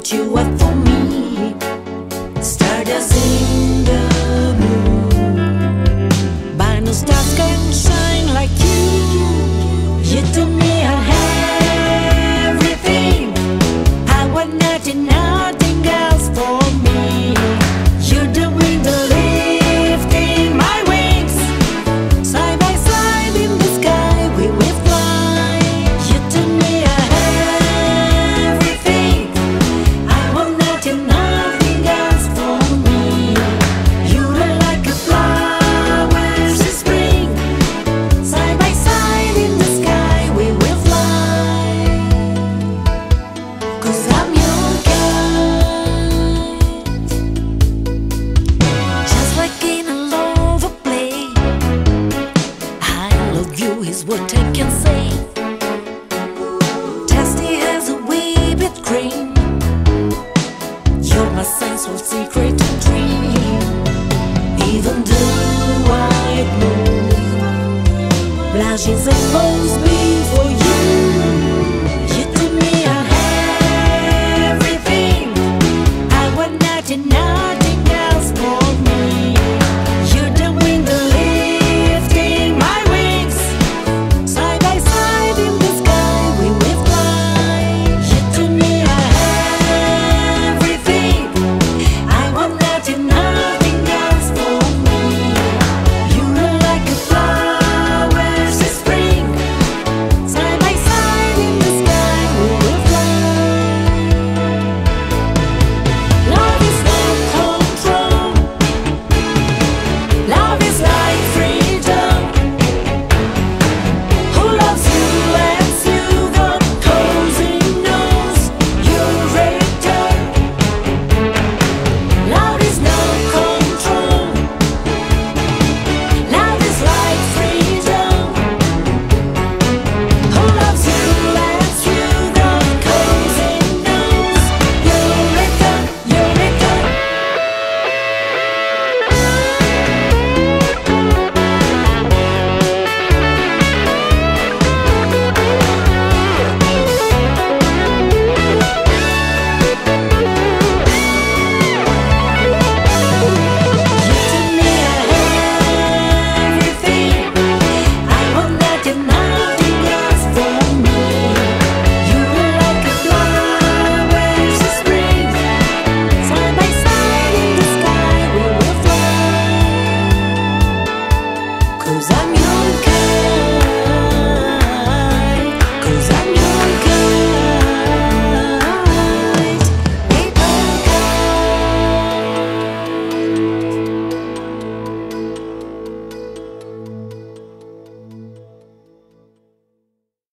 that you are for me. Stardust in the moon, but no stars can shine like you. You told me I had everything. I want nothing, nothing else for me. You're the wind lifting my wings. Side by side in the sky we will fly. You told me I had everything. I want nothing, nothing else for me. You are like a flowers in spring. Side by side in the sky we will fly. 'Cause I'm your guide. Just like in a love play, I love you is what I can say. Tasty as a whipped cream. You're my sensual secret and dream. Even the white moon blushes and flows